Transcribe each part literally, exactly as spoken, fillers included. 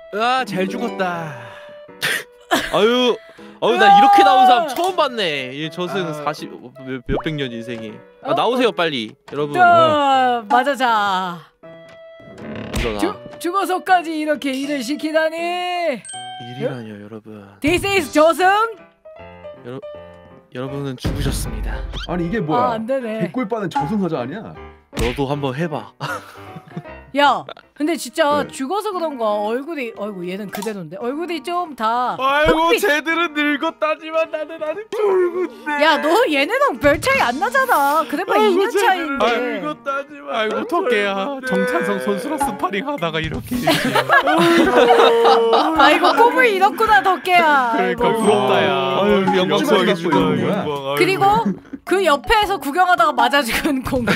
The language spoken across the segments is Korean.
아, 잘 죽었다. 아유, 아유 나 이렇게 나온 사람 처음 봤네. 이 저승 아. 사십 몇, 몇백 년 인생에. 아, 나오세요 빨리, 여러분. 자, 맞아 자. 일어나. 죽 죽어서까지 이렇게 일을 시키다니. 일이라뇨, 여러분. This is 저승? 여러 여러분은 죽으셨습니다. 아니 이게 뭐야? 아, 안 되네. 백골빠는 저승사자 아니야? 너도 한번 해봐. 야, 근데 진짜 네. 죽어서 그런가 얼굴이, 어이구 얘는 그대로인데 얼굴이 좀 다. 아이고 흑빛- 쟤들은 늙었다지만 나는 아직 젊은데. 야, 너 얘네랑 별 차이 안 나잖아. 그래봐 이 년 차이인데. 늙었다지만. 아이고 토끼야. 정찬성 선수랑 스파링 하다가 이렇게. 아이고 꿈을 잃었구나 덕계야. 그러니까 아이고. 부럽다야. 아유, 영광스럽게 찌그러지게 죽어. 보이는 거야. 그리고 그 옆에서 구경하다가 맞아 죽은 공.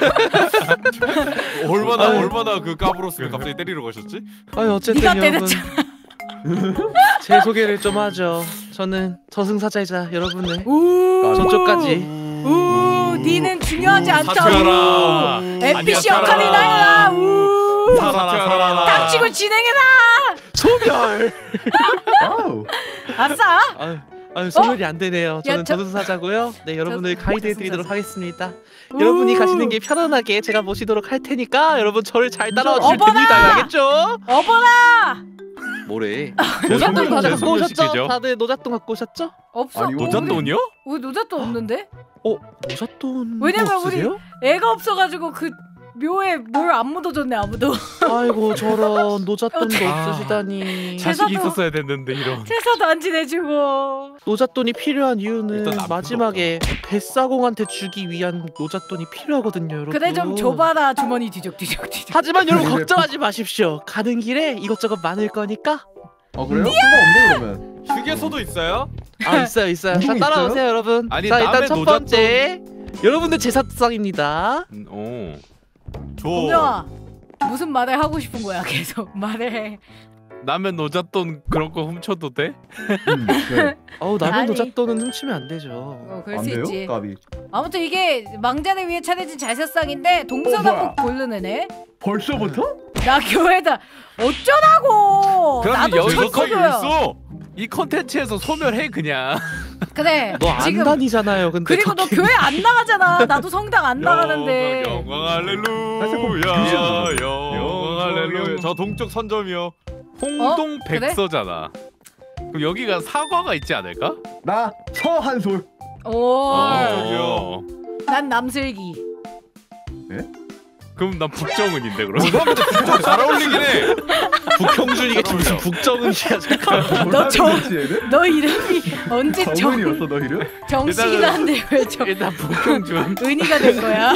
얼마나 아유. 얼마나 그 까불었으면 갑자기 때리러 가셨지? 아유 어쨌든 네가 여러분 때렸잖아. 제 소개를 좀 하죠. 저는 저승사자이자 여러분의 우. 저쪽까지. 우. 니는 중요하지 않다. 사퇴하라. 엔피씨 아니야, 역할이 살아라. 나야. 우. 살아라 살아라. 닥치고 진행해라. 소멸. 아우. 아싸. 아유, 아유 소멸이 안 되네요. 저는 야, 저- 저승사자고요. 네, 여러분을 저- 가이드해드리도록 저승사자. 하겠습니다. 우. 여러분이 가시는 게 편안하게 제가 모시도록 할 테니까 여러분 저를 잘 따라와 주시면 어머나! 됩니다. 알겠죠? 어머나. 뭐래? 제 노잣돈 소멸- 다들 제 갖고 오셨죠? 소멸시키죠. 다들 노잣돈 갖고 오셨죠? 없어. 아니, 우리- 노잣돈이요? 우리 노잣돈 없는데? 어? 노잣돈 왜냐면 없으세요? 애가 없어가지고 그 묘에 뭘 안 묻어줬네 아무도. 아이고 저런 노잣돈도 아. 없으시다니. 자식이 제사도- 있었어야 됐는데 이런. 제사도 안 지내주고. 노잣돈이 필요한 이유는 일단 남편도 마지막에 뱃사공한테 주기 위한 노잣돈이 필요하거든요, 여러분. 그래 좀 줘봐라 주머니 뒤적뒤적 뒤적. 하지만 여러분 걱정하지 마십시오. 가는 길에 이것저것 많을 거니까. 아 그래요? 상관없네 그러면. 휴게소도 있어요? 아 있어요, 있어요. 자 운동이 따라오세요, 있어요? 여러분. 아니, 자 일단 남의 첫 번째 여러분들 제사상입니다. 음, 오. 줘. 공명아 무슨 말을 하고 싶은 거야 계속 말을 해. 라면 노잣돈 그런 거 훔쳐도 돼? 음, 네. 어우 남의 아니. 노잣돈은 훔치면 안 되죠. 어 그럴 안 수 돼요? 있지. 까비. 아무튼 이게 망자를 위해 차려진 제사상인데 어, 동서남북 고르는 애네. 벌써부터? 나 교회다. 어쩌라고. 그럼 나도 여기서 천국이야. 있어. 이 컨텐츠에서 소멸해 그냥. 그래. 너 안 지금 다니잖아요, 근데. 그리고 너 덕기- 교회 안 나가잖아. 나도 성당 안 나가는데. 영광 사실 꼭 할렐루야. 뮤지엄이죠. 영광 할렐루야. 저 동쪽 선점이요. 홍동 어? 그래? 백서잖아. 그럼 여기가 사과가 있지 않을까? 나 서한솔. 오. 어, 저기요. 난 남슬기. 그럼 난 북정은인데 그럼. 북정 잘 어울리긴 해. 북형준이겠지 무슨 북정은이야 잠깐. 너 정- 지 얘는? 너 이름이 언제 정 정은이었어 너 이름? 정식이긴 한데 왜 정? 일단 북형준. 은희가 된 거야.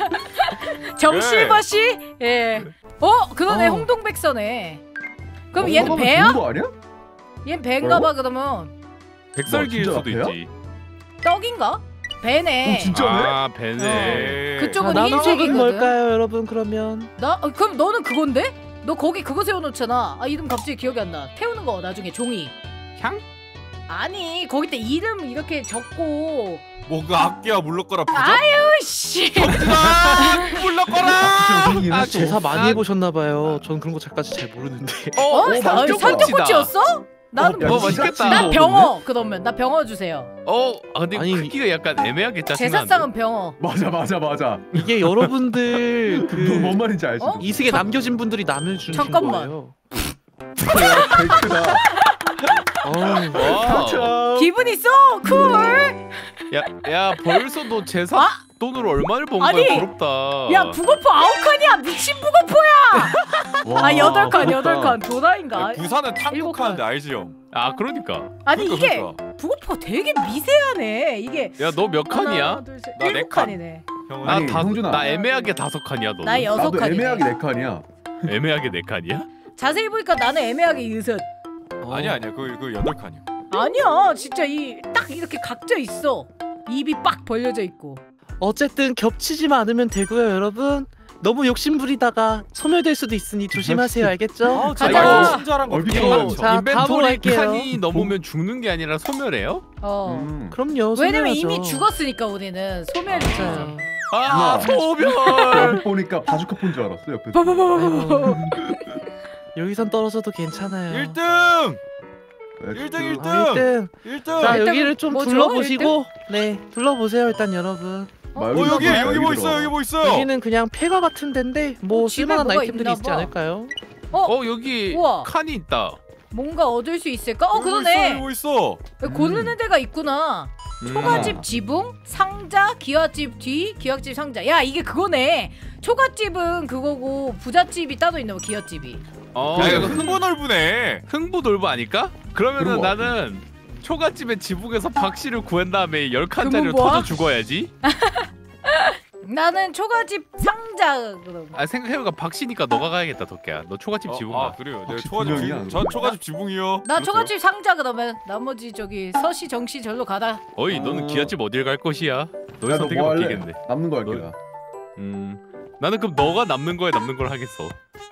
정실버 씨? 예. 어 그러네 어. 홍동백서네. 그럼 어, 얘는 그거는 배야? 좋은 거 아니야? 얘는 배인가봐 그러면. 백설기일 뭐, 수도 진짜 있지. 떡인가? 배네. 어, 진짜? 진짜네? 아 배네. 어. 그쪽은 자, 나눠 흰색이거든. 뭘까요, 여러분? 그러면 나 어, 그럼 너는 그건데? 너 거기 그거 세워놓잖아. 아 이름 갑자기 기억이 안 나. 태우는 거 나중에 종이. 향? 아니 거기 때 이름 이렇게 적고. 뭐가 악기야 물러거라 부적? 으씨. 아, 물러거라. 아, 아, 제사 많이 해보셨나봐요. 전 그런 거 잘까지 잘 모르는데. 어, 어? 어, 사- 맛있겠다. 산적꼬치였어? 나는 야, 뭐 뭐? 진짜 맛있겠다. 난 찐 병어 그러면 나 병어 주세요. 어, 아, 근데 아니, 크기가 약간 애매하게 짜증나는데. 제사상은 병어. 맞아 맞아 맞아. 이게 여러분들 너뭔 그 말인지 알지? 어? 이승에 저- 남겨진 분들이 남을 주신 잠깐만. 거예요. 제일 크다. 어우, 와. 참. 기분이 써 쿨. 야, 야, 벌써 너 제사 아? 돈으로 얼마를 번 아니, 거야? 부럽다. 야 부거포 아홉 칸이야 미친 부거포야. 와, 아 여덟 칸 부럽다. 여덟 칸 도라인가? 야, 부산은 일곱 탕국하는데 칸. 알지 형? 아, 그러니까. 아니 그러니까, 이게 그러니까. 부거포 되게 미세하네 이게. 야, 너 몇 칸이야? 하나, 둘, 셋, 나 일곱 네 칸. 칸이네. 형, 아니, 나 다, 형준아. 나 애매하게 다섯 칸이야, 너. 나 여섯 나도 칸이네. 애매하게 네 칸이야. 애매하게 네 칸이야? 자세히 보니까 나는 애매하게 여섯. 어. 아니야, 아니야. 그, 그 여덟 칸이야. 아니야 진짜 이 딱 이렇게 각져 있어. 입이 빡 벌려져 있고. 어쨌든 겹치지만 않으면 되고요, 여러분. 너무 욕심 부리다가 소멸될 수도 있으니 조심하세요, 알겠죠? 가자. 이거 친절한 거. 얼핏 이거 보면 자, 다음으로 인벤토리 할게요. 칸이 넘으면 죽는 게 아니라 소멸해요? 어. 음. 그럼요. 왜냐면 소멸하죠. 이미 죽었으니까 우리는 소멸이죠. 맞아요. 아, 누나. 소멸. 옆 보니까 바주카 폰 줄 알았어 옆에. 버버버버버. 여기선 떨어져도 괜찮아요. 일 등! 일 등, 일 등! 아, 일 등. 일 등! 자 일등 여기를 좀 뭐죠? 둘러보시고 네 둘러보세요 일단 여러분. 어 여기 여기 뭐 있어요? 여기 뭐 있어요? 여기는 그냥 폐가 같은 데인데 뭐 어, 집에 쓸만한 뭐가 아이템들이 있나 있지 봐. 않을까요? 어 여기 우와. 칸이 있다. 뭔가 얻을 수 있을까? 어 여기 뭐 있어, 그러네. 여기 뭐 있어? 고르는 데가 있구나. 음. 초가집 지붕, 상자, 기와집 뒤, 기와집 상자. 야 이게 그거네. 초가집은 그거고 부잣집이 따로 있는 거 기와집이. 어 야, 이거 흥부 놀부네. 흥부 놀부 아닐까? 그러면은 그런 거 나는 초가집의 지붕에서 박씨를 구한 다음에 열 칸짜리를 그러면 뭐야? 터져 죽어야지. 나는 초가집 상자 그럼. 아 생각해보니까 박씨니까 너가 가야겠다 덕기야. 너 초가집 어, 지붕 아 가. 그래요. 네, 혹시 초가집 분명이야, 지붕. 전 그러면? 초가집 지붕이요. 나 초가집 상자 그러면 나머지 저기 서씨 정씨 절로 가다. 어이 너는 어. 기아집 어딜 갈 것이야? 너의 선택이 야너뭐 할래? 바뀌겠네. 남는 거 할게 너- 나. 음 나는 그럼 너가 남는 거에 남는 걸 하겠어.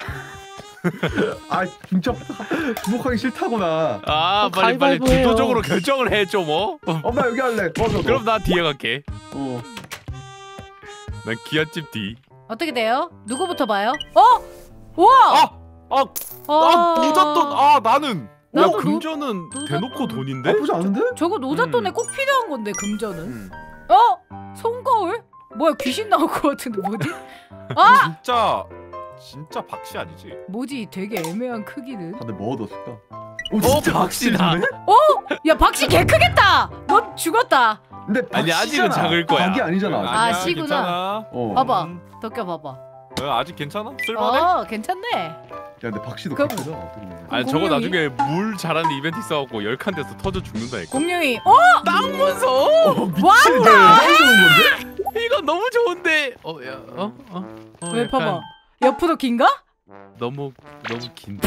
아 진짜 주목하기 싫다구나. 아 어, 빨리 빨리 가위바위보 해요. 주도적으로 결정을 해줘 뭐. 엄마 여기 할래. 맞아. 그럼 나 뒤에 갈게. 어. 난 기아집 뒤. 어떻게 돼요? 누구부터 봐요? 어? 우와! 아! 아! 아 노잣돈! 아 나는! 야 나도 노- 금전은 노- 대놓고 돈인데? 나쁘지 않은데? 저거 노잣돈에 음. 꼭 필요한 건데 금전은. 응. 어? 손거울? 뭐야 귀신 나올 것 같은데 뭐지? 아! 진짜 진짜 박씨 아니지? 뭐지 되게 애매한 크기는. 다들 뭐 얻었을까? 어, 박씨다. 야 박씨 개 크겠다. 넌 죽었다. 근데 아니, 아직은 박씨잖아. 작을 거야. 박이 아니잖아. 아직. 아, 아니야, 씨구나. 괜찮아. 어. 봐봐. 음. 덕겨 봐봐. 어, 아직 괜찮아? 쓸만해? 어 괜찮네. 야 근데 박씨도 그럼- 크잖아. 어떻게 보면. 아니 저거 공룡이? 나중에 물 잘하는 이벤트 있어갖고 열 칸 돼서 터져 죽는다니까. 공룡이 어? 땅 무서워. 어 미친. 야 이거 좋은 건데? 이거 너무 좋은데. 어야 어? 어? 어, 왜 약간 봐봐. 옆으로 긴가? 너무 너무 긴데.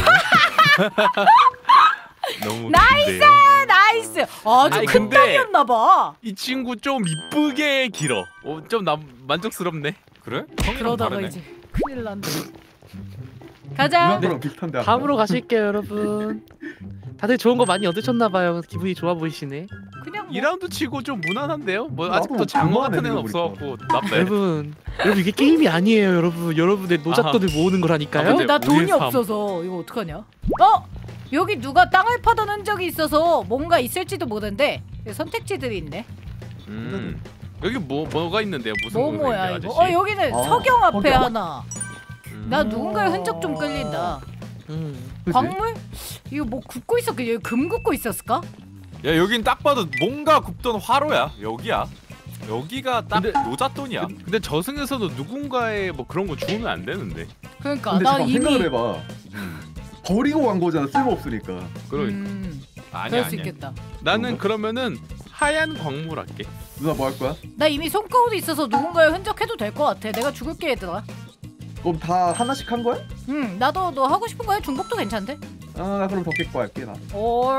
너무 나이스! 긴데. 나이스. 아주 아니, 큰 근데- 땅이었나 봐. 이 친구 좀 이쁘게 길어. 어, 좀 남, 만족스럽네. 그래? 형이랑 그러다가 다르네. 이제 큰일 난다. 가자. 누나랑 비슷한데. 다음으로 가실게요 여러분. 다들 좋은 거 많이 얻으셨나봐요. 기분이 좋아 보이시네. 그냥 뭐. 이 라운드 치고 좀 무난한데요? 뭐 나도 아직도 장어 같은 애는 그만해, 없어갖고 나쁘네. 여러분 여러분 이게 게임이 아니에요 여러분. 여러분의 노잣돈을 모으는 거라니까요. 아, 근데 나 우리의 돈이 삶. 없어서 이거 어떡하냐? 어? 여기 누가 땅을 파던 흔적이 있어서 뭔가 있을지도 모르는데 선택지들이 있네. 음. 여기 뭐 뭐가 있는데요? 무슨 뭐 거가 뭐야 있는데, 이거? 아저씨? 어 여기는 아, 석영 앞에 석영? 하나. 음. 나 누군가의 흔적 좀 끌린다. 음. 그치? 광물? 이거 뭐 굽고 있었? 여기 금 굽고 있었을까? 야 여긴 딱 봐도 뭔가 굽던 화로야. 여기야. 여기가 딱 근데- 노잣돈이야. 근- 근데 저승에서도 누군가의 뭐 그런 거 주우면 안 되는데. 그러니까 근데 나 잠깐 이미 생각을 해봐. 버리고 간 거잖아. 쓸모 없으니까. 그러니까 음, 아니야 그럴 수 아니야. 있겠다. 나는 그런가? 그러면은 하얀 광물 할게. 누나 뭐 할 거야? 나 이미 손거울이 있어서 누군가의 흔적 해도 될 것 같아. 내가 죽을게 얘들아. 그럼 다 하나씩 한 거야? 응, 나도 너 하고 싶은 거 해. 중복도 괜찮대. 아, 나 그럼 덕객거 할게 나. 올.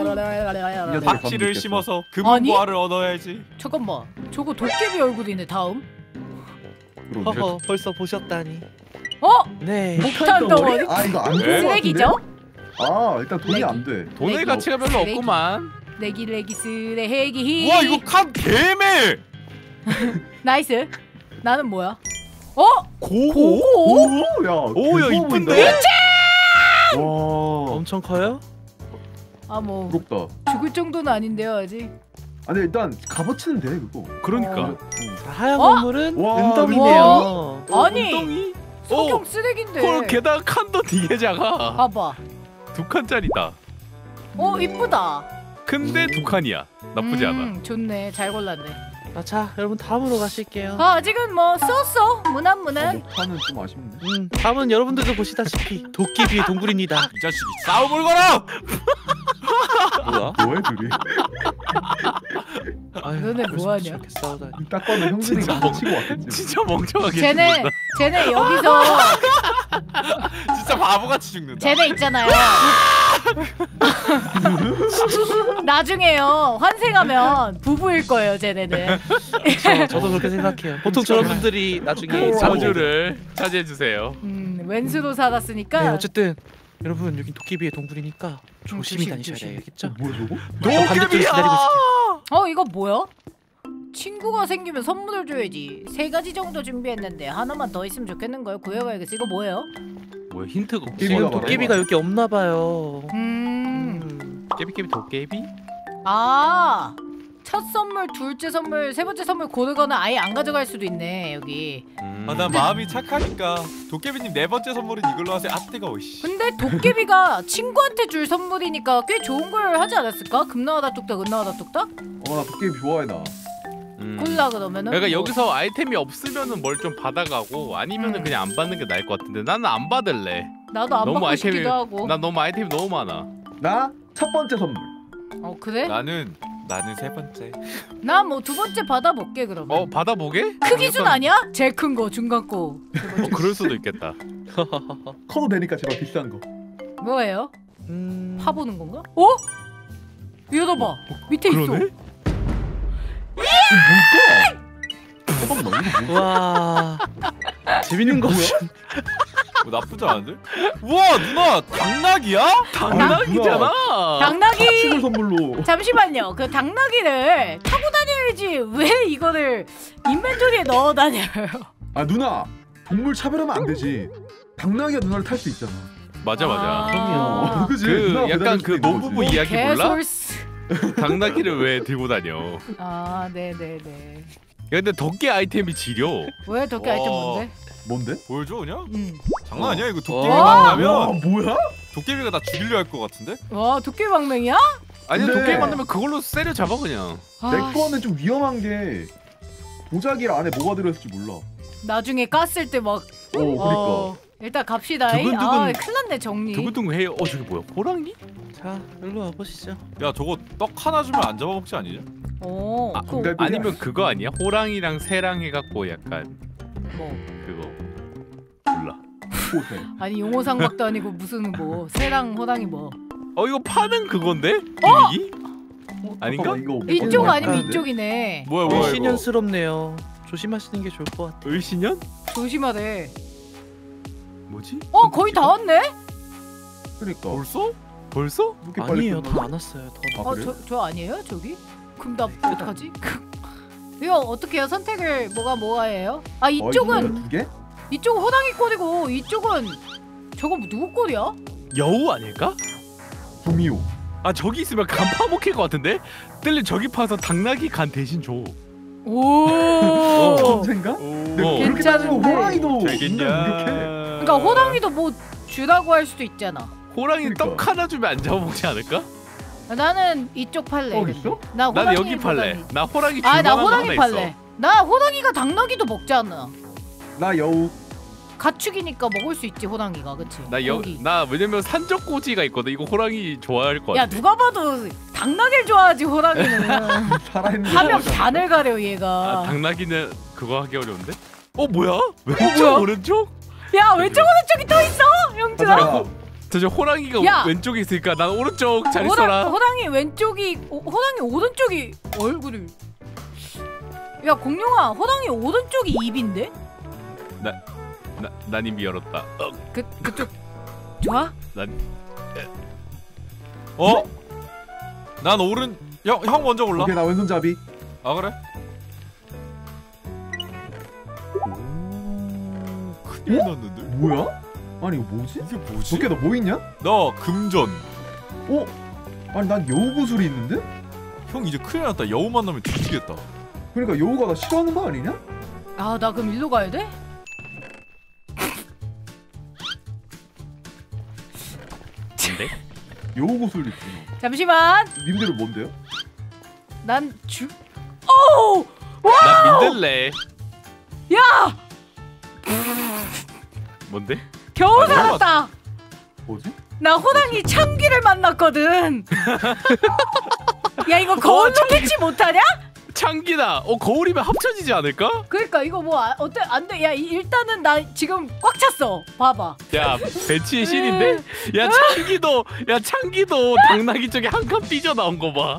박씨를 심어서 아니? 금과를 얻어야지. 잠깐만. 저거 도깨비 얼굴이네. 다음. 그럼. 허허 벌써 보셨다니. 어? 네. 폭탄 덩어리? 아 이거 안 네? 돼. 쓰레기죠? 아 일단 돈이 쓰레기. 안 돼. 돈의 레기. 가치가 별로 쓰레기. 없구만. 레기 레기 쓰레기. 와 이거 칸 개매. 나이스. 나는 뭐야? 어? 고고? 오? 오, 야, 오, 야, 개좋아 이쁜데? 보인다. 와, 엄청 커요? 아 뭐 부럽다. 죽을 정도는 아닌데요 아직. 아니 일단 값어치는 돼 그거. 그러니까. 어. 자, 하얀 어? 건물은 와, 은덩이네요. 어, 아니. 엉덩이? 석영 어, 쓰레기인데. 헐 게다가 칸도 되게 작아. 봐봐. 두 칸짜리다. 어 이쁘다. 근데 두 칸이야. 나쁘지 않아. 음, 좋네. 잘 골랐네. 아, 자 여러분 다음으로 가실게요. 아 아직은 뭐 쏘쏘 무난 아, 무난. 목타는 좀 아쉽네. 음, 다음은 여러분들도 보시다시피 도깨비의 동굴입니다. 이 자식이 싸움을 걸어. 뭐야? 뭐해 둘이? 아유, 너네 벌써 뭐하냐? 이렇게 싸우다니. 딱 봐도 형들이 진짜 같이 치고 왔겠지. 진짜 멍청하게 쟤네 죽는다. 쟤네 여기서 진짜 바보같이 죽는다. 쟤네 있잖아요. 나중에요 환생하면 부부일 거예요 쟤네는. 저, 저도 그렇게 생각해요. 보통 저런 분들이 나중에 어. 사주를 차지해 주세요. 음 왼수로 살았으니까. 네, 어쨌든 여러분 여긴 도깨비의 동굴이니까 조심히 조심, 다니셔야 조심. 돼야겠죠? 뭐야 저거? 저 반대쪽에 기다리고 있을게요. 어 이거 뭐야? 친구가 생기면 선물을 줘야지. 세 가지 정도 준비했는데 하나만 더 있으면 좋겠는 걸 구해가야겠어. 이거 뭐예요? 뭐야 힌트가 도깨비가 어, 말하는 도깨비가 여기 없나 봐요. 음. 음. 깨비깨비 도깨비? 아. 첫 선물, 둘째 선물, 세 번째 선물 고르거나 아예 안 가져갈 수도 있네 여기. 음. 아, 난 마음이 착하니까 도깨비님 네 번째 선물은 이걸로 하세요. 아 뜨거. 오씨. 근데 도깨비가 친구한테 줄 선물이니까 꽤 좋은 걸 하지 않았을까? 금 나와다 뚝딱, 은 나와다 뚝딱? 어나 도깨비 좋아해 나. 음. 골라 그러면은. 그러니까 뭐. 여기서 아이템이 없으면은 뭘 좀 받아가고 아니면은 음. 그냥 안 받는 게 나을 것 같은데 나는 안 받을래. 나도 안 너무 받고 아이템이- 싶기도 하고. 난 너무 아이템이 너무 많아. 나 첫 번째 선물. 어 그래? 나는 나는 세 번째. 나 뭐 두 번째 받아볼게 그러면. 어 받아보게? 크기 순 약간- 아니야? 제일 큰 거, 중간 거. 어, 그럴 수도 있겠다. 커도 되니까 제발 비싼 거. 뭐예요? 음. 파 보는 건가? 어? 열어봐. 밑에 있어. 그러네? 잠깐만 이거 뭐야? 와. 재밌는 거. 뭐 나쁘지 않은데? 우와 누나 당나귀야? 당나귀잖아. 당나귀. 축을 선물로. 잠시만요. 그 당나귀를 타고 다녀야지 왜 이거를 인벤토리에 넣어 다녀요? 아 누나 동물 차별하면 안 되지. 당나귀가 누나를 탈 수 있잖아. 맞아 맞아. 아, 그지? 그 누나가 약간 배달해줄 그 수 있는 노부부 거지. 이야기 몰라? 개솔스. 당나귀를 왜 들고 다녀? 아, 네네네. 야, 근데 덕계 아이템이 지려. 왜 덕기 아이템 와. 뭔데? 뭔데? 보여줘 그냥? 응. 장난 아니야 이거 어. 도깨비가 와 만나면 뭐야? 도깨비가 나 죽이려 할 것 같은데? 와, 도깨비 방맹이야? 아니 근데- 도깨비 만나면 그걸로 때려 잡아 그냥. 아, 내 거는 좀 위험한 게 보자기 안에 뭐가 들어있을지 몰라. 나중에 깠을 때 막. 어 그러니까. 어, 일단 갑시다. 두근두근- 아, 큰일 났네 정리. 두근두근 해요. 어 저기 뭐야? 호랑이? 자, 일로 와 보시죠. 야 저거 떡 하나 주면 안 잡아먹지 아니냐? 오, 아, 그, 근데- 아니면 그거 아니야? 호랑이랑 새랑 해갖고 약간 뭐. 그거 몰라. 호세. 아니 용호상박도 아니고 무슨 뭐 새랑 호랑이 뭐. 어 이거 파는 그건데? 어? 기믹이? 아닌가? 잠깐만, 이거 이쪽 어떤 아니면 거야? 이쪽이네. 뭐야 뭐야 이거? 신연스럽네요. 조심하시는 게 좋을 것 같아. 을신년? 조심하래. 뭐지? 어 거의 다 왔네? 그러니까. 벌써? 벌써? 이렇게 빨리 아니에요, 끝나나? 다 안 왔어요. 더. 아, 어 그래? 저 저 아니에요 저기? 그럼 나 어떡하지? 이거 어떻게 해요? 선택을 뭐가 뭐가예요? 아 어, 이쪽은 이거 두 개? 이쪽은 호랑이 꼴이고 이쪽은 저거 누구 꼴이야? 여우 아닐까? 구미호. 아 저기 있으면 간 파먹힐 것 같은데? 뜰리 저기 파서 당나귀 간 대신 줘. 오. 검색가? 어. 그렇게 괜찮은데. 따지면 호랑이도 되겠냐? 인간 무력해. 그러니까 호랑이도 뭐 주라고 할 수도 있잖아. 호랑이 그러니까. 떡 하나 주면 안 잡아먹지 않을까? 나는 이쪽 팔래. 어, 근데. 있어? 나 난 호랑이 여기 팔래. 보다는- 나 호랑이 아, 나 줄만한 거 호랑이 하나 팔래. 있어. 나 호랑이가 당나귀도 먹잖아. 나 여우. 가축이니까 먹을 수 있지 호랑이가, 그치? 나 여, 고기. 나 왜냐면 산적꼬지가 있거든. 이거 호랑이 좋아할 것 야 같아. 누가 봐도 당나귀를 좋아하지 호랑이는. 살아있는 거 하면 맞아. 반을 가려 얘가. 아, 당나귀는 그거 하기 어려운데? 어 뭐야? 왼쪽 어, 뭐야? 오른쪽? 야 왼쪽 오른쪽이 또 있어, 형준아. 맞아. 저저 호랑이가 야! 왼쪽에 있으니까 난 오른쪽 잘 호랑, 있어라. 호랑이 왼쪽이 오, 호랑이 오른쪽이 얼굴을. 야 공룡아, 호랑이 오른쪽이 입인데? 나, 난 이미 열었다. 어, 그 그쪽 좋아? 난 어? 난 오른 형, 형 먼저 골라. 오케이 나 왼손잡이. 아 그래? 큰일 어? 났는데? 뭐야? 아니 이거 뭐지? 이게 뭐지? 도깨 너 뭐 있냐? 나 금전. 어? 아니 난 여우 구슬이 있는데? 형 이제 큰일 났다. 여우 만나면 뒤지겠다. 그러니까 여우가 나 싫어하는 거 아니냐? 아 나 그럼 일로 가야 돼? 근데 여우 구슬 있구나. 잠시만. 님들은 뭔데요? 난 주. 오! 난 민들레. 야! 뭔데? 겨우 아, 살았다. 뭐지? 나 호랑이 참귀를 만났거든. 야 이거 거울로 캐치 못하냐? 창기다. 어 거울이면 합쳐지지 않을까? 그러니까 이거 뭐 아, 어때 안 돼? 야 이- 일단은 나 지금 꽉 찼어. 봐봐. 야 배치의 신인데? 야 창기도 야 창기도 당나귀 쪽에 한 칸 삐져 나온 거 봐.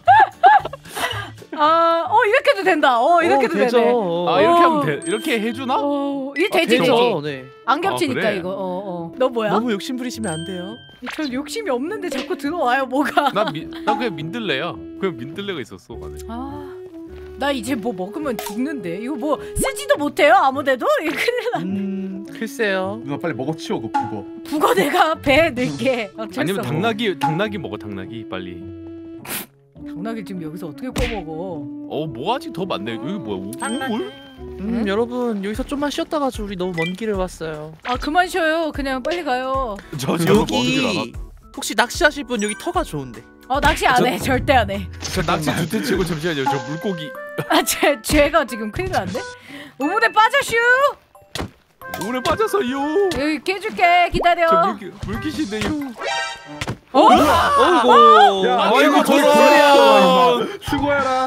아, 어 이렇게도 된다. 어 이렇게도 어, 되죠. 되네. 아 이렇게 하면 돼. 이렇게 해주나? 어, 이 아, 되지 되지. 되죠. 네. 안 겹치니까 아, 그래? 이거. 어 어. 너 뭐야? 너무 욕심 부리시면 안 돼요. 전 욕심이 없는데 자꾸 들어와요 뭐가. 난, 미, 난 그냥 민들레야. 그냥 민들레가 있었어 안에. 아, 나 이제 뭐 먹으면 죽는데. 이거 뭐 쓰지도 못해요 아무데도? 이거 큰일 나. 음 글쎄요. 누나 빨리 먹어 치워 그 북어. 북어 내가 배에 넣을게. 어쩔 아니면 수 없어. 당나귀 당나귀 먹어 당나귀 빨리. 당나귀 지금 여기서 어떻게 꺼먹어? 어 뭐 아직 더 많네. 여기 뭐야? 오, 오, 음 응? 여러분 여기서 좀만 쉬었다 가죠. 우리 너무 먼 길을 왔어요. 아 그만 쉬어요. 그냥 빨리 가요. 저 지금 어디를 알아? 여기 혹시 낚시하실 분 여기 터가 좋은데. 어 낚시 안 해. 절대 안 해. 저 낚시 두대 치고 잠시만요. 저 물고기. 아쟤 쟤가 지금 큰일 났네. 우물에 빠져슈. 오래 빠져서요. 여기 깨줄게. 기다려. 저 물기 물기신데요. 어? 어이구. 야, 아이고, 아이고 저런. 저런. 수고해라.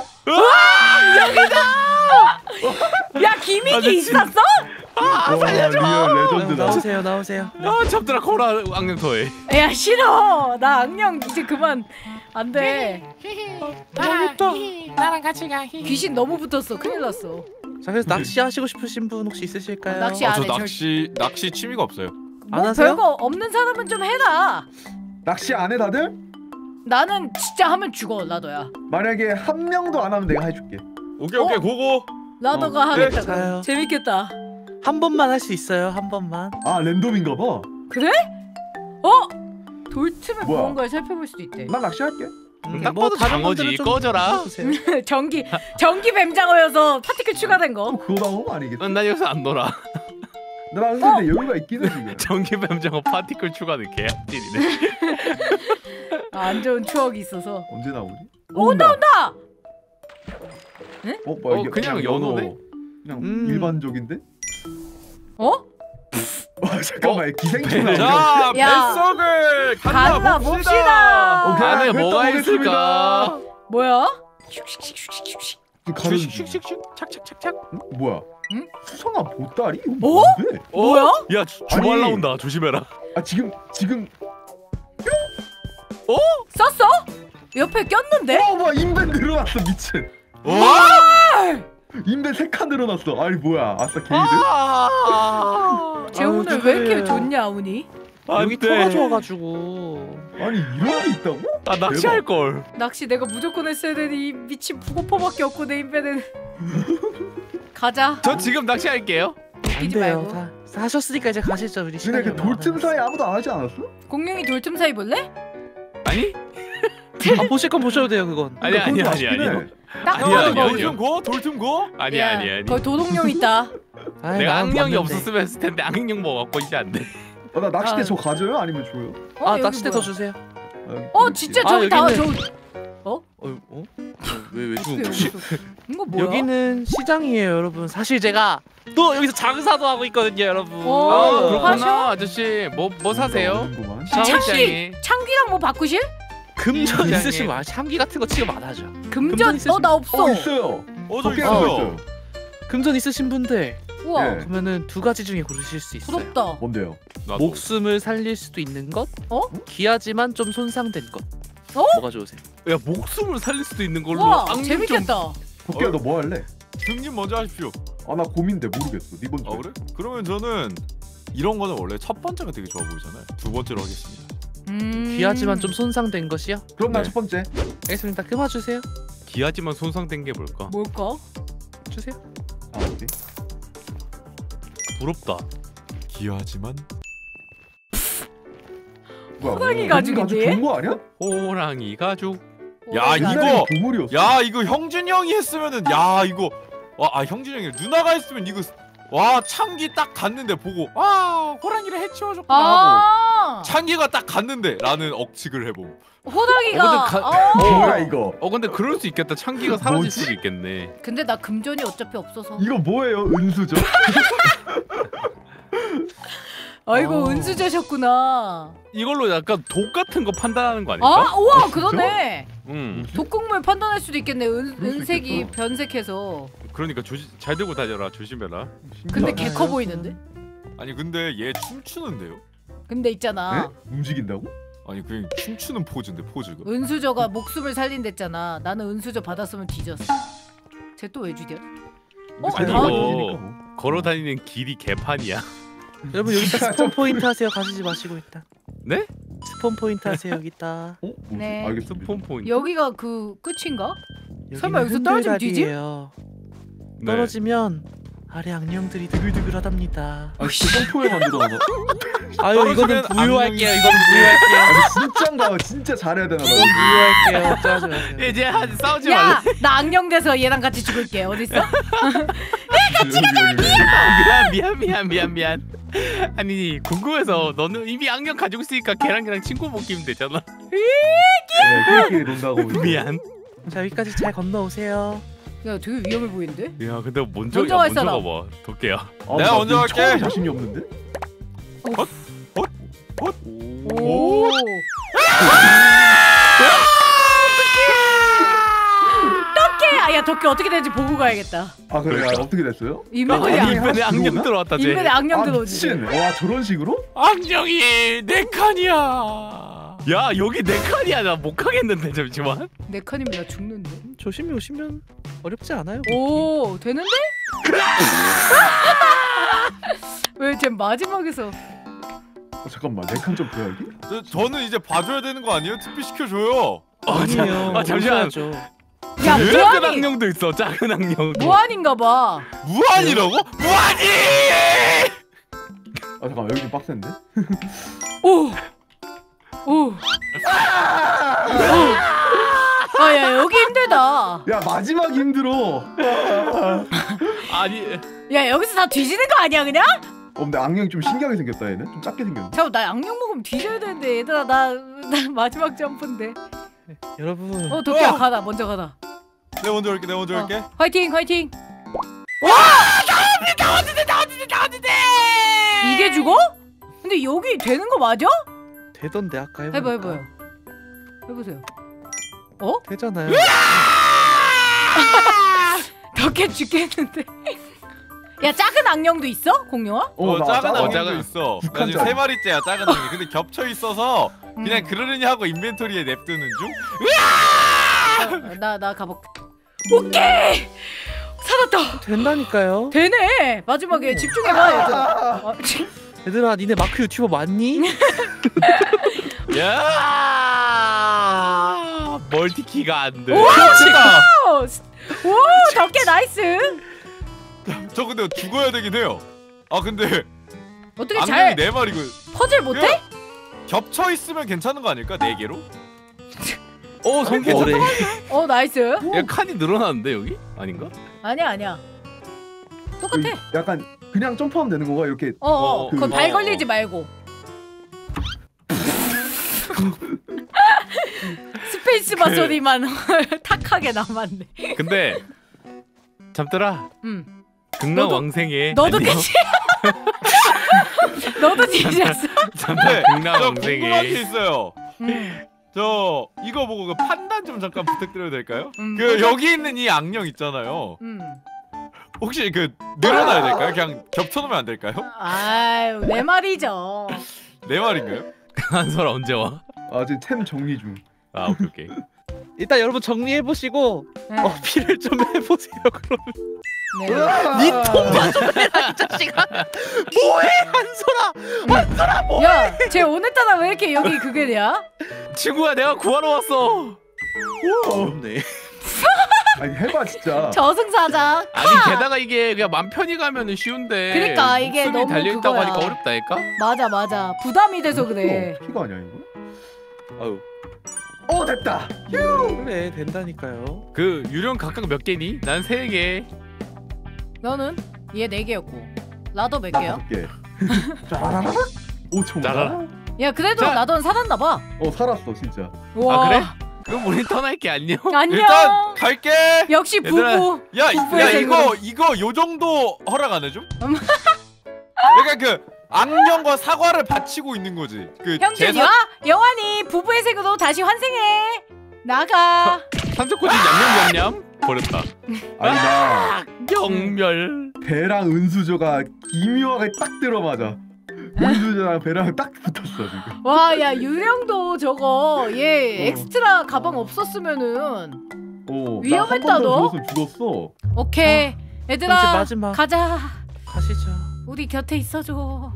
야 기믹이 아, 나 진- 있었어? 아 살려줘. 리얼 레전드다. 나오세요 나오세요. 아 잡들아 거라 악령터에. 야 싫어. 나 악령 이제 그만. 안 돼. 나랑 같이 가. 귀신 너무 붙었어. 큰일 났어. 자 그래서 낚시하시고 싶으신 분 혹시 있으실까요? 낚시 아, 안 저 해. 절- 낚시 낚시 취미가 없어요. 안 뭐 하세요? 별거 없는 사람은 좀 해라. 낚시 안 해 다들? 나는 진짜 하면 죽어. 라더야. 만약에 한 명도 안 하면 내가 해줄게. 오케이 오케이 어? 고고. 라더가 어, 하겠다. 자요. 재밌겠다. 한 번만 할 수 있어요. 한 번만. 아 랜덤인가 봐. 그래? 어? 돌틈에 뭐야? 무언가를 살펴볼 수도 있대. 난 낚시할게. 음, 딱 뭐 봐도 다른 장어지. 분들은 좀 꺼져라. 해보세요. 전기 전기 뱀장어여서 파티클 추가된 거. 또 그거 나오면 아니겠지. 난 여기서 안 놀아. 나 근데 여유가 있긴 해 지금. 전기뱀장어 파티클 추가는 개악질이네. 아, 안 좋은 추억이 있어서. 언제 나오지? 오, 온다 온다. 어 뭐야 어, 이게 그냥 연어네? 그냥 음. 일반적인데? 어? 와 잠깐만 기생충 배- 나오네. 자 야. 뱃속을 갈라 갈라 봅시다. 봅시다. 오케이. 안에 회 뭐가 떠보겠습니다. 있을까? 뭐야? 가는 슉슉슉슉 착착착착. 뭐야? 응? 수상한 보따리? 이거 어? 뭔데? 뭐야? 야 주- 주말 아니. 나온다. 조심해라. 아 지금 지금 썼어? 옆에 꼈는데? 어 뭐야 인벤 늘어났어 미친. 아! 인벤 세 칸 늘어났어. 아니 뭐야? 아싸 게이드. 아, 쟤 아유, 오늘 왜 이렇게 축하해. 좋냐 운이? 여기 터가 좋아가지고. 아니 이런 게 있다고? 아 낚시할 걸. 낚시 내가 무조건 했어야 되니 이 미친 부고퍼밖에 없고 내 인벤은. 가자. 저 지금 낚시할게요. 안 웃기지 돼요. 말고. 다, 다 하셨으니까 이제 가시죠. 우리 근데 시간이 그 얼마 돌틈 안 사이 아무도 안 하지 않았어? 공룡이 돌틈 사이 볼래? 아니? 남았어요. 아 보실 건 보셔도 돼요 그건. 아니 아니 그것도 아니 아쉽긴 아니. 해. 딱 아니야, 봐도 아니야, 거기. 아니야. 돌틈 고 돌틈 고. 아니 야, 아니 아니. 거기 도둑뇽 있다. 아이, 내가 나는 악령이 봤는데. 없었으면 했을 텐데 악령 먹었고 이제 안 돼. 어, 나 낚싯대 아. 저 가져요? 아니면 줘요? 어, 아 여기 낚싯대 더 뭐야? 주세요. 아, 여기 어 있지. 진짜 아, 저기 다 여기는- 저기. 어? 어? 왜왜 죽은 어떻게 거지? 여기서? 이거 뭐야? 여기는 시장이에요 여러분. 사실 제가 또 여기서 장사도 하고 있거든요 여러분. 오, 아 어, 그렇구나 하셔? 아저씨. 뭐 뭐 사세요? 나오는구만. 창기 창기랑 뭐 바꾸실? 금전 시장에. 있으시면 아, 참기 같은 거 취급 안 하죠. 금전 있으시면- 어 나 없어. 어 있어요. 어저 덕계 있어요. 있어요. 금전 있으신 분들 우와 네. 그러면은 두 가지 중에 고르실 수 있어요. 부럽다. 뭔데요? 나도. 목숨을 살릴 수도 있는 것, 어? 귀하지만 좀 손상된 것. 어? 뭐가 좋으세요? 야 목숨을 살릴 수도 있는 걸로. 우와 악령 좀- 재밌겠다. 덕계야 너 뭐 할래? 형님 먼저 하십시오. 아 나 고민돼 모르겠어. 네 번째. 아 그래? 그러면 저는 이런 거는 원래 첫 번째가 되게 좋아 보이잖아요. 두 번째로 하겠습니다. 음... 귀하지만 좀 손상된 것이요? 그럼 난 네. 첫 번째. 알겠습니다. 끊어 주세요. 귀하지만 손상된 게 뭘까? 뭘까? 주세요. 아 오케이. 부럽다. 귀하지만 뭐야? 호랑이 호랑이 가죽이지? 좋은 거 아니야? 호랑이 가죽. 야, 어, 이거- 옛날에 보물이었어. 야 이거 형준 형이 했으면은 야 이거 와아 형준 형이 누나가 했으면 이거 와 창기 딱 갔는데 보고 아 호랑이를 해치워줬구나 하고 아 창기가 딱 갔는데 라는 억측을 해봄. 호랑이가. 어, 근데 가- 어. 뭐야 이거? 어 근데 그럴 수 있겠다. 창기가 사라질 뭐지? 수도 있겠네. 근데 나 금전이 어차피 없어서. 이거 뭐예요? 은수저? 아이고 어. 은수저셨구나. 이걸로 약간 독 같은 거 판단하는 거 아닐까? 아 우와 그러네. 응. 독극물 판단할 수도 있겠네. 은, 그럴 수 은색이 있겠다. 변색해서. 그러니까 조시, 잘 들고 다녀라. 조심해라. 근데 신기하다. 개 커 보이는데? 아니 근데 얘 춤추는데요? 근데 있잖아. 네? 움직인다고? 아니 그냥 춤추는 포즈인데 포즈가. 은수저가 목숨을 살린댔잖아. 나는 은수저 받았으면 뒤졌어. 쟤 또 왜 죽여? 어, 아니, 아, 이거- 걸어 다니는 길이 개판이야. 여러분 여기 있다 스폰 포인트 하세요. 가시지 마시고 일단. 네? 스폰 포인트 하세요 여기 있다. 어? 뭐지? 네. 알겠습니다. 스폰 포인트. 여기가 그 끝인가? 설마 여기서 떨어지면 뒤지? 흔들다리예요. 네. 떨어지면 아래 악령들이 드글드글하답니다. 아 진짜 점프에 만들어놔. 아유 이거는 떨어지면 부유할게요. 악령이- 이거는 부유할게요. 아니 진짠가 진짜 잘해야 되나 봐. 이건 부유할게요. 어쩌지 마세요. 이제 한 싸우지 말래. 야, 나 악령 돼서 얘랑 같이 죽을게. 어디 있어? 같이 가자. 미안 미안 미안 미안 미안. 아니 궁금해서 너는 이미 악령 가지고 있으니까 걔랑 걔랑 친구 먹기면 되잖아. 끼리끼리 논다고. 미안. 자 여기까지 잘 건너오세요. 야, 되게 위험해 보이는데? 야 근데 먼저 먼저 야, 갈 먼저 사람. 가봐. 덕계야. 아, 내가 나 먼저 지금 처음에 갈게. 자신이 없는데? 오. 덕계! 아, 야, 덕계 어떻게 되는지 보고 가야겠다. 아 그래. 아, 어떻게 됐어요? 인벤토리 아니 악- 이번에 악령 들어오나? 들어왔다 쟤. 인벤에 악령 아 들어오지. 미친. 와 저런 식으로? 악령이 내 칸이야. 야 여기 내 칸이야. 나 못 가겠는데 잠시만. 내 칸이면 나 죽는데. 조심히 오시면 어렵지 않아요. 오, 되는데? 왜 쟤 마지막에서 어, 잠깐만 내 칸 좀 보여야지. 저, 저는 이제 봐줘야 되는 거 아니에요? 티피 시켜줘요. 아니에요. 아, 잠시만. 오셔야죠. 야, 작은 무한이 악령도 있어. 작은 악령. 무한인가 봐. 무한이라고? 무한이! 아 잠깐만 여기 좀 빡센데? 오. 오. 아, 야, 여기 힘들다. 야 마지막이 힘들어. 아니 야, 여기서 다 뒤지는 거 아니야, 그냥? 어 근데 악령이 좀 신기하게 생겼다 얘는. 좀 작게 생겼네. 잠깐 나 악령 먹으면 뒤져야 되는데 얘들아 나, 나 마지막 점프인데. 여러분 어, 도끼야 어! 가다 먼저 가다. 내가 먼저 할게. 내가 먼저 어. 할게. 화이팅 화이팅. 이게 죽어? 근데 여기 되는 거 맞아? 되던데 아까 해보니까. 해봐 해봐요. 해보세요. 어? 되잖아요. 덕해 죽겠는데. 야 작은 악령도 있어? 공룡아? 어, 나 작은 작아. 악령도 작은- 있어. 두 나 지금 칸짜리. 세 마리째야 작은 악령. 근데 겹쳐 있어서 그냥 음. 그러려니 하고 인벤토리에 냅두는 중. 나 나 가볼게. 오케이 살았다. 된다니까요. 되네. 마지막에 집중해봐 얘들아. 어, 지- 얘들아 니네 마크 유튜버 맞니? 야 멀티키가 안 돼. 그렇다. 오 덕해 나이스. 저 근데 죽어야 되긴 해요. 아 근데 어떻게 악령이 잘 네 마리고 퍼즐 못해? 겹쳐 있으면 괜찮은 거 아닐까? 네 개로? 어 성공. 뭐래? 어 나이스. 야 칸이 늘어나는데 여기? 아닌가? 아니야 아니야. 똑같아. 약간 그냥 점프하면 되는 거가 이렇게. 어어 어, 그건 그- 발 어, 걸리지 어. 말고. 스페이스바 소리만 탁하게 남았네. 근데 잠들아 음. 극락 너도- 왕생에 너도 안녕. 끝이. 너도 뒤졌어. 잠들아 네, 극락 저 궁금한 게 왕생에. 있어요. 음. 저 이거 보고 그 판단 좀 잠깐 부탁드려도 될까요? 음, 그 뭐죠? 여기 있는 이 악령 있잖아요. 음. 혹시 그 늘어나야 될까요? 그냥 겹쳐놓으면 안 될까요? 아유 내 말이죠. 네 말인가요? 한솔 언제 와? 아 지금 템 정리 중. 아 오케이 오케이. 일단 여러분 정리해 보시고 네. 어필을 좀 해보세요. 그럼 네. 니 통과 좀 해라 이 자식아. 뭐해 한솔아. 야, 쟤 오늘따라 왜 이렇게 여기 그게냐? 친구야 내가 구하러 왔어. 없네. 아니 해봐 진짜. 저승사자. 아니 게다가 이게 그냥 맘 편히 가면은 쉬운데. 그러니까 이게 목숨이 너무 달려 있다고 그거야. 하니까 어렵다니까. 맞아 맞아. 부담이 돼서 그래. 어, 피가 아니야 이거? 아유 어 됐다. 그래 된다니까요. 그 유령 각각 몇 개니? 난 세 개. 너는 얘 네 개였고. 라더 몇 나 개야? 다섯 개. 짜라라라. 오천. 짜라라. 야 그래도 자. 라더는 살았나 봐. 어 살았어 진짜. 와. 아 그래? 그럼 우리 떠날게 안녕. 안녕. 일단 갈게. 역시 부부. 얘들아. 야, 부부의 야 생으로. 이거 이거 요 정도 허락 안 해줘? 음. 그러니까 그 악령과 사과를 바치고 있는 거지. 그 형준이와 영환이 부부의 생으로 다시 환생해. 나가. 삼척코지 냠냠냠냠 버렸다. 아니 나 경멸. 배랑 은수저가 기묘하게 딱 들어맞아. 은수저랑 배랑 딱 붙었어 지금. 와, 야 유령도 저거 얘 어. 엑스트라 가방 없었으면은 어. 위험했다, 나한 너. 번만 죽었으면 죽었어. 오케이. 이제 얘들아 마지막. 가자. 가시죠. 우리 곁에 있어줘.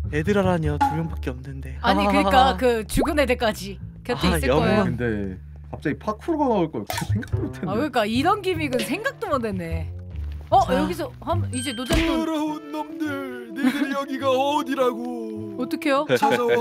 애들아라니요 두 명밖에 없는데. 아니 하하하하. 그러니까 그 죽은 애들까지 곁에 아, 있을 영원. 거예요. 근데 갑자기 파쿠르가 나올 거 생각도 못했네. 아 그러니까 이런 기믹은 생각도 못했네. 어 자. 여기서 한 이제 노잼돈 더러운 놈들, 니들 여기가 어디라고? 어떡해요? 찾아와.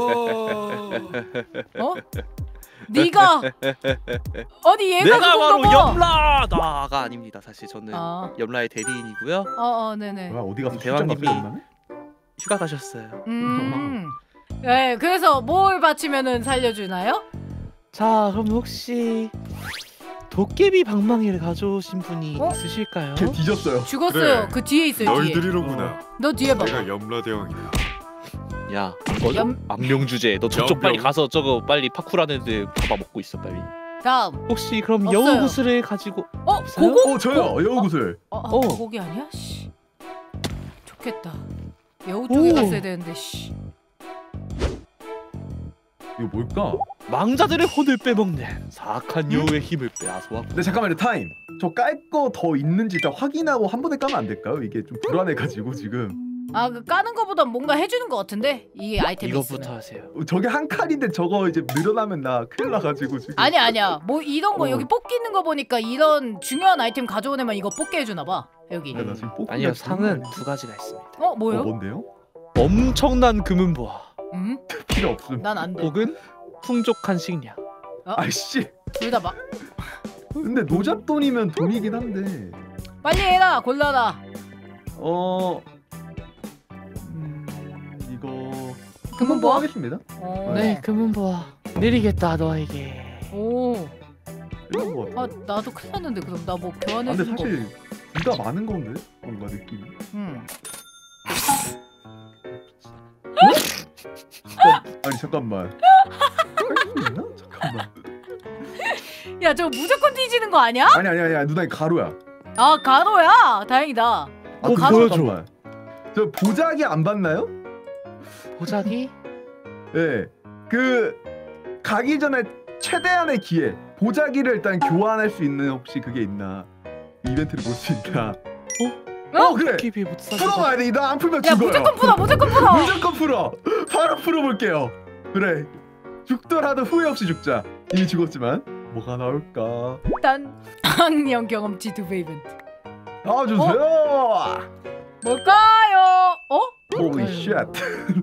어? 네가 아니 얘가 내가 바로 그건가 봐. 염라다가 아닙니다. 사실 저는 아, 염라의 대리인이고요. 어, 어, 네네. 뭐야 어디 가서 대왕님이- 출장 갔다 왔나네? 휴가 가셨어요. 음. 네, 그래서 뭘 바치면은 살려주나요? 자, 그럼 혹시 도깨비 방망이를 가져오신 분이 어? 있으실까요? 걔 뒤졌어요. 죽었어요. 그래. 그 뒤에 있어요. 뒤에. 너희들이로구나. 너 뒤에 봐. 내가 염라대왕이다. 야, 꺼져. 염- 악명 주제. 너 저쪽 염병. 빨리 가서 저거 빨리 파쿠라는 애들 잡아 먹고 있어 빨리. 다음. 혹시 그럼 없어요. 여우 구슬을 가지고 어, 없어요? 고고? 어 저요 여우구슬. 어, 아, 어. 고기 아니야? 씨. 좋겠다. 여우 쪽에 오. 갔어야 되는데 씨. 이거 뭘까? 망자들의 혼을 빼먹는 사악한 여우의 힘을 빼앗아와. 근데 잠깐만요 타임. 저 깔 거 더 있는지 일단 확인하고 한 번에 까면 안 될까요? 이게 좀 불안해가지고 지금. 아, 그 까는 거보단 뭔가 해주는 거 같은데 이게 아이템이 이거부터 있으면. 하세요. 어, 저게 한 칸인데 저거 이제 늘어나면 나 큰일 나가지고 지금. 아니야 아니야. 뭐 이런 거 어. 여기 뽑기 있는 거 보니까 이런 중요한 아이템 가져온 애만 이거 뽑게 해주나 봐. 여기. 야, 나 지금 뽑기가 아니요, 상은 정말- 두 가지가 있습니다. 어 어, 뭐요? 뭔데요? 엄청난 금은보화 음? 필요 없음. 난 안 돼. 혹은 풍족한 식량. 아이씨. 둘 다 막. 근데 노잣돈이면 돈이긴 한데. 빨리 해라. 골라라. 어. 음, 이거 금은 뭐 뭐? 하겠습니다. 어. 네, 금은보화 내리겠다 너에게. 오. 이런 거 같아. 아 나도 큰일 났는데 그럼 나 뭐 아, 교환해 근데 주는 거. 사실 둘 다 많은 건데 뭔가 느낌이. 응. 아니 잠깐만. 할수 있나? 잠깐만. 야 저거 무조건 뒤지는 거 아니야? 아니 아니 아니 누나 이거 가루야. 아 가로야. 다행이다. 아, 어, 그 보여줘. 잠깐만. 저 보자기 안 봤나요? 보자기? 예. 그 가기 전에 최대한의 기회. 보자기를 일단 교환할 수 있는 혹시 그게 있나? 이벤트를 볼 수 있나? 어? 어 그래. 도깨비 못 사. 풀어봐야 돼. 나 안 풀면 야 죽어요. 무조건 풀어 무조건 풀어. 무조건 풀어. 바로 풀어볼게요. 그래. 죽더라도 후회 없이 죽자. 이미 죽었지만 뭐가 나올까? 일단 학년 경험치 두 배 이벤트. 나와주세요. 뭘까요? 어? Holy shit.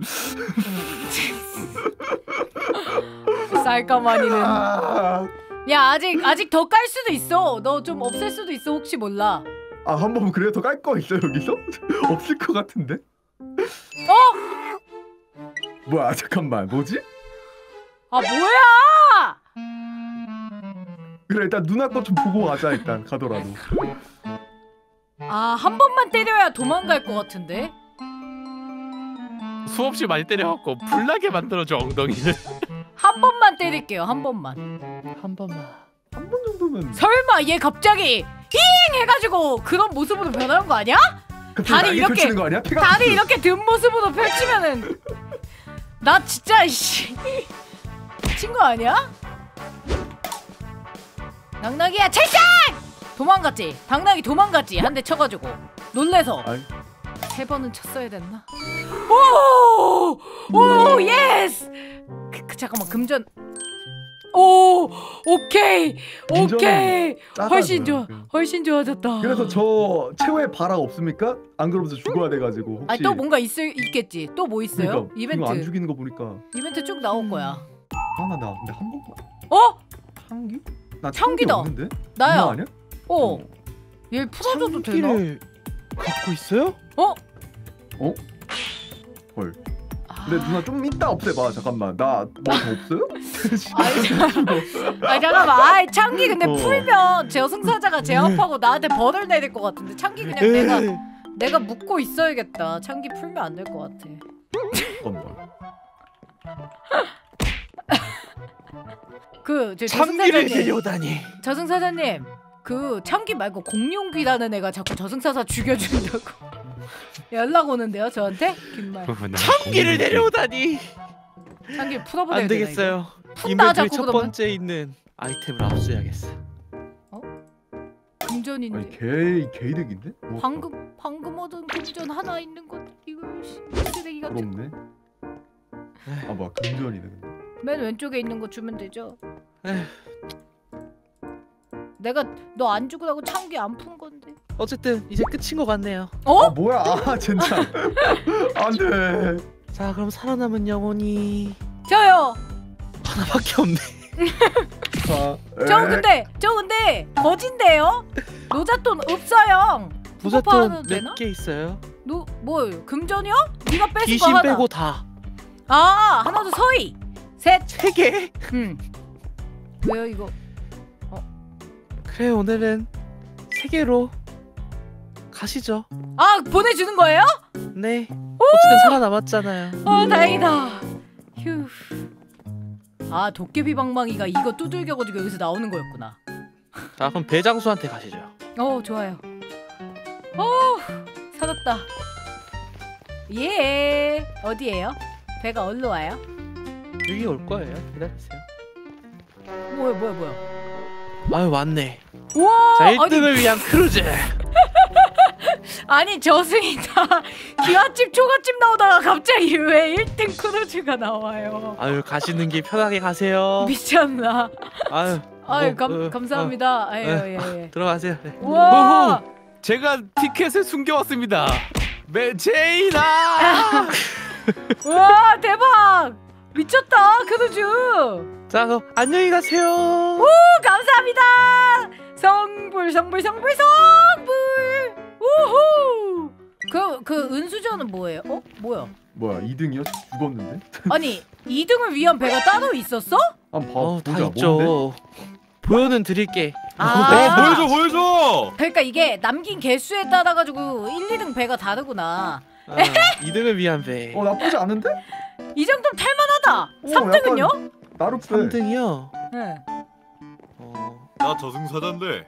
쌀까마니는. 아, 야 아직 아직 더 깔 수도 있어. 너 좀 없앨 수도 있어 혹시 몰라. 아 한번 그래도 더 깔 거 있어 여기서? 없을 것 같은데? 어? 뭐야 잠깐만 뭐지? 아 뭐야? 그래 일단 누나 거 좀 보고 가자 일단 가더라도. 아 한 번만 때려야 도망갈 것 같은데. 수없이 많이 때려갖고 불나게 만들어줘 엉덩이를. 한 번만 때릴게요 한 번만. 한 번만. 한 번 정도면 설마 얘 갑자기 힝 해가지고 그런 모습으로 변하는 거 아니야? 갑자기 다리 날개 이렇게- 펼치는 거 아니야? 피가 다리 이렇게 든 모습으로 펼치면은 나 진짜 씨 미친 거 아니야? 낙낙이야 찰싹! 도망갔지? 당나귀 도망갔지? 한 대 쳐가지고 놀래서 아이. 세 번은 쳤어야 됐나? 오! 오 예스! 그, 그 잠깐만 금전 오 오케이 오케이 짜다고요. 훨씬 좋아 훨씬 좋아졌다. 그래서 저 최후의 바락 없습니까? 안 그러면 저 죽어야 돼가지고 혹시. 아니 또 뭔가 있을 있겠지. 또 뭐 있어요? 그러니까, 이벤트 이거 안 죽이는 거 보니까 이벤트 쭉 나올 거야. 하나 나 근데 한 번만. 어? 창기? 나 창기다. 창기 없는데? 나야. 누나 아니야? 어. 얘 풀어줘도 되나? 창기를 갖고 있어요? 어? 어? 헐. 아... 근데 누나 좀 이따 없애봐 잠깐만 나 뭐 더 없어요? 아니 잠깐만. 아니 잠깐만. 아이 창기 근데 어. 풀면 저승사자가 제압하고 나한테 벌을 내릴 것 같은데 창기 그냥 내가 에이. 내가 묶고 있어야겠다. 창기 풀면 안 될 것 같아. 잠깐만. 그저 창기를 저승사자님. 데려다니. 저승사자님. 그 창기 말고 공룡귀라는 애가 자꾸 저승사자 죽여준다고 연락 오는데요 저한테? 긴말. 창기를 데려다니. 창기 풀어버려야 안 되나, 되겠어요. 푼다, 인벤토리 자꾸 첫 그러면? 번째 있는 아이템을 압수해야겠어. 이거? 금전인데. 아니 개 개이득인데? 뭐, 방금 방금 얻은 금전 하나 있는 것 이거 씨, 쓰레기 같은 부럽네. 아 뭐야 금전이네 근데. 맨 왼쪽에 있는 거 주면 되죠. 에휴, 내가 너 안 주고 나고 창기 안 푼 건데. 어쨌든 이제 끝인 것 같네요. 아 어? 뭐야? 아 진짜. 안돼. 자 그럼 살아남은 영혼이 저요. 하나밖에 없네. 아, 저 에? 근데 저 근데 거진데요? 노잣돈 없어요. 부잣돈 부업하면 되나? 몇 개 있어요? 노 뭐 금전이요? 네가 뺐을 거 귀신 하나. 빼고 다. 아 하나 둘 서희 셋. 세 개? 음. 왜요 이거? 그래 오늘은 세 개로 가시죠. 아 보내주는 거예요? 네. 어쨌든 살아남았잖아요. 어 다행이다. 휴. 아 도깨비 방망이가 이거 두들겨가지고 여기서 나오는 거였구나. 자 그럼 배장수한테 가시죠. 어 좋아요. 어 살았다. 예 어디에요? 배가 어디로 와요? 여기 올 거예요. 기다리세요. 뭐야 뭐야 뭐야. 아유 왔네. 우와. 자 아니, 일 등을 위한 크루즈. 아니 저승이 다 기와집 초가집 나오다가 갑자기 왜 일 등 크루즈가 나와요? 아유 가시는 길 편하게 가세요. 미쳤나? 아유. 아유 뭐, 감, 어, 감사합니다. 아유 어. 예예. 들어가세요. 네. 우와. 제가 티켓을 숨겨왔습니다. 메제이나. 우와 대박. 미쳤다 크루즈. 자 그럼 안녕히 가세요. 오 감사합니다. 성불 성불 성불 성불. 우후. 그 그 은수저는 뭐예요? 어 뭐야? 뭐야 이 등이요? 죽었는데? 아니 이 등을 위한 배가 따로 있었어? 한번 봐. 어, 다 보자. 있죠. 뭔데? 보여는 드릴게. 아. 어 보여줘 보여줘. 그러니까 이게 남긴 개수에 따라 가지고 일, 이 등 배가 다르구나. 아, 이 등을 위한 배. 어 나쁘지 않은데? 이 정도면 탈만하다. 오, 삼 등은요? 약간 나루 삼 등이요. 네. 어, 나 저승사자인데.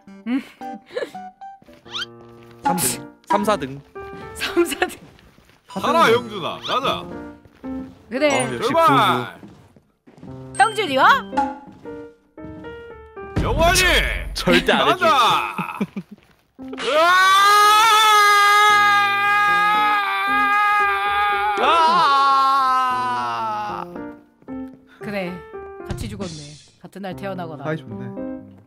삼 등. 삼, 사 등. 삼, 사 등. 가라 영준아 가자. 그래. 어, 역시 출발. 형준이와 영환이 절대 안 해줘. 가자. 으아! 아! 그래. 같이 죽었네. 같은 날 태어나거나. 사이 좋네.